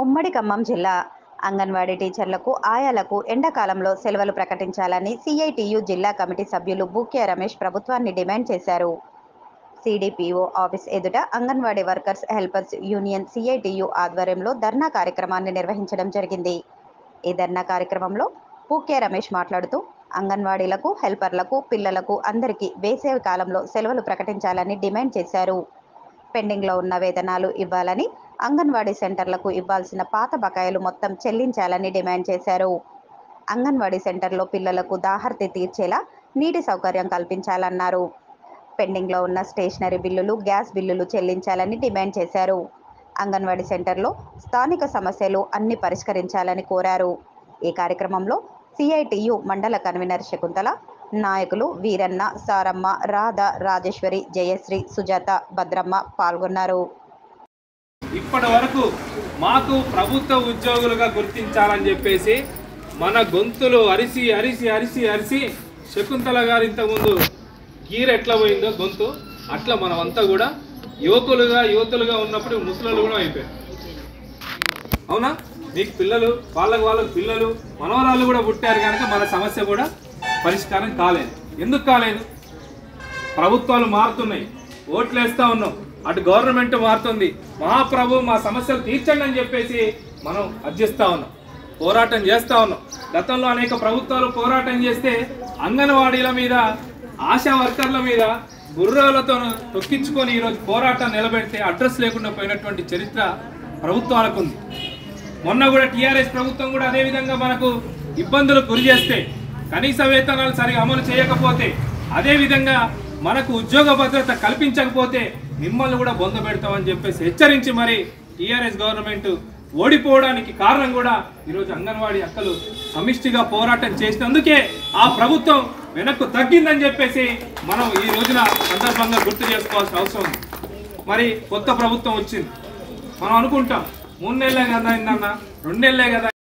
ఉమ్మడి ఖమ్మం జిల్లా అంగన్వాడీ టీచర్లకు, ఆయాలకు ఎండాకాలంలో సెలవులు ప్రకటించాలని సిఐటియు జిల్లా కమిటీ సభ్యులు బూక్యా రమేష్ ప్రభుత్వాన్ని డిమాండ్ చేశారు. సిడిపిఓ ఆఫీస్ ఎదుట anganwadi workers helpers union CITU ఆధ్వర్యంలో ధర్నా కార్యక్రమాన్ని నిర్వహించడం జరిగింది. ఈ ధర్నా కార్యక్రమంలో బూక్యా రమేష్ మాట్లాడుతూ, అంగన్వాడీలకు, హెల్పర్లకు, పిల్లలకు అందరికీ వేసవి కాలంలో సెలవులు ప్రకటించాలని డిమాండ్ చేశారు. పెండింగ్లో ఉన్న వేతనాలు ఇవ్వాలని, అంగన్వాడీ సెంటర్లకు ఇవ్వాల్సిన పాత బకాయిలు మొత్తం చెల్లించాలని డిమాండ్ చేశారు. అంగన్వాడీ సెంటర్లో పిల్లలకు దాహార్తి తీర్చేలా నీటి సౌకర్యం కల్పించాలన్నారు. పెండింగ్లో ఉన్న స్టేషనరీ బిల్లులు, గ్యాస్ బిల్లులు చెల్లించాలని డిమాండ్ చేశారు. అంగన్వాడీ సెంటర్లో స్థానిక సమస్యలు అన్ని పరిష్కరించాలని కోరారు. ఈ కార్యక్రమంలో సిఐటియు మండల కన్వీనర్ శకుంతల, నాయకులు వీరన్న, సారమ్మ, రాధ, రాజేశ్వరి, జయశ్రీ, సుజాత, భద్రమ్మ పాల్గొన్నారు. ఇప్పటి వరకు మాకు ప్రభుత్వ ఉద్యోగులుగా గుర్తించాలని చెప్పేసి మన గొంతులు అరిసి అరిసి అరిసి అరిసి శకుంతల గారు ఇంతకుముందు గీర ఎట్లా పోయిందో గొంతు అట్లా మనమంతా కూడా యువతులుగా ఉన్నప్పుడు ముసలు కూడా అయిపోయారు. అవునా? మీకు పిల్లలు, వాళ్ళకు పిల్లలు, మనవరాళ్ళు కూడా పుట్టారు కనుక మన సమస్య కూడా పరిష్కారం కాలేదు. ఎందుకు కాలేదు? ప్రభుత్వాలు మారుతున్నాయి, ఓట్లు వేస్తూ ఉన్నాం, అటు గవర్నమెంట్ మారుతుంది, మహాప్రభు మా సమస్యలు తీర్చండి అని చెప్పేసి మనం అర్జిస్తూ ఉన్నాం, పోరాటం చేస్తూ ఉన్నాం. గతంలో అనేక ప్రభుత్వాలు పోరాటం చేస్తే అంగన్వాడీల మీద, ఆశా వర్కర్ల మీద గుర్రాలతో తొక్కించుకొని ఈరోజు పోరాటం నిలబెడితే అడ్రస్ లేకుండా పోయినటువంటి చరిత్ర ప్రభుత్వాలకు ఉంది. మొన్న కూడా టీఆర్ఎస్ ప్రభుత్వం కూడా అదేవిధంగా మనకు ఇబ్బందులు గురి చేస్తే, కనీస వేతనాలు సరిగా అమలు చేయకపోతే, అదేవిధంగా మనకు ఉద్యోగ భద్రత కల్పించకపోతే మిమ్మల్ని కూడా బొంద పెడతామని చెప్పేసి హెచ్చరించి మరి టీఆర్ఎస్ గవర్నమెంట్ ఓడిపోవడానికి కారణం కూడా ఈరోజు అంగన్వాడీ అక్కలు సమిష్టిగా పోరాటం చేసినందుకే ఆ ప్రభుత్వం వెనక్కు తగ్గిందని చెప్పేసి మనం ఈ రోజున సందర్భంగా గుర్తు చేసుకోవాల్సిన అవసరం ఉంది. మరి కొత్త ప్రభుత్వం వచ్చింది, మనం అనుకుంటాం 3 నెలలే కదా అయిందన్న, 2 నెలలే కదా